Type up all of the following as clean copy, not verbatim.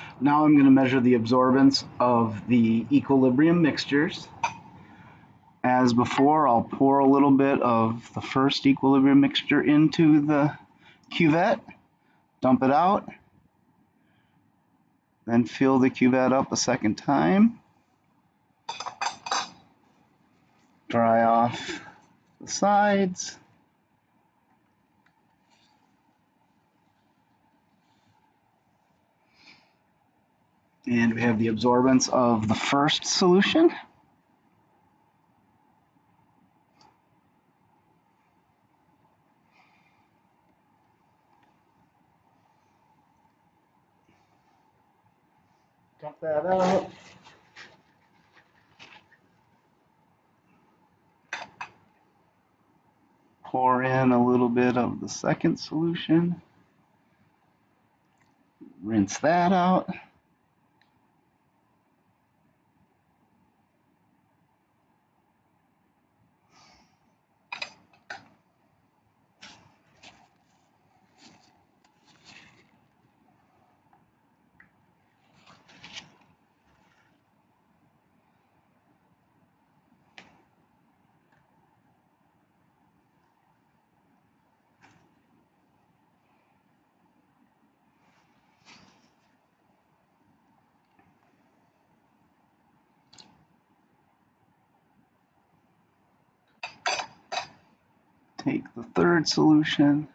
Now I'm going to measure the absorbance of the equilibrium mixtures. As before, I'll pour a little bit of the first equilibrium mixture into the cuvette, dump it out, then fill the cuvette up a second time, dry off the sides, and we have the absorbance of the first solution. Dump that out. Pour in a little bit of the second solution. Rinse that out. Take the third solution.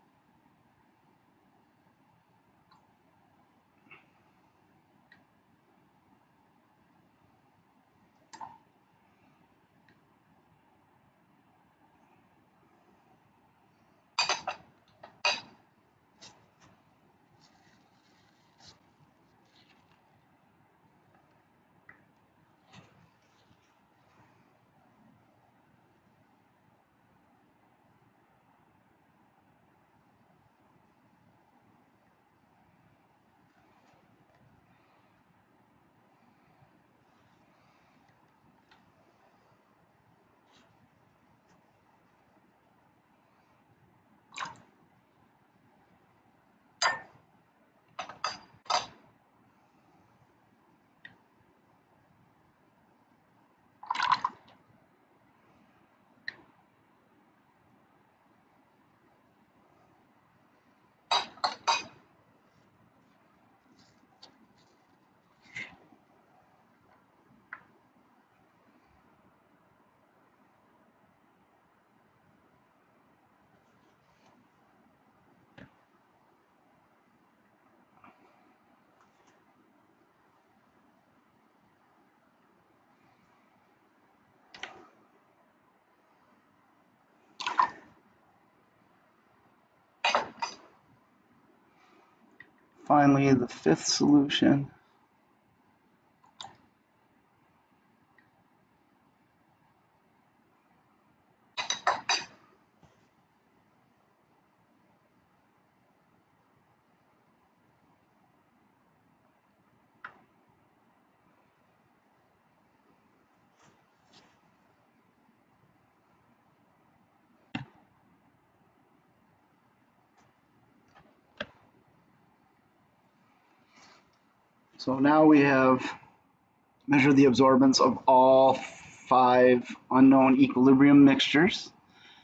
Finally, the fifth solution. So now we have measured the absorbance of all 5 unknown equilibrium mixtures,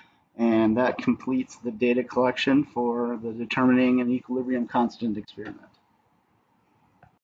and that completes the data collection for the determining an equilibrium constant experiment.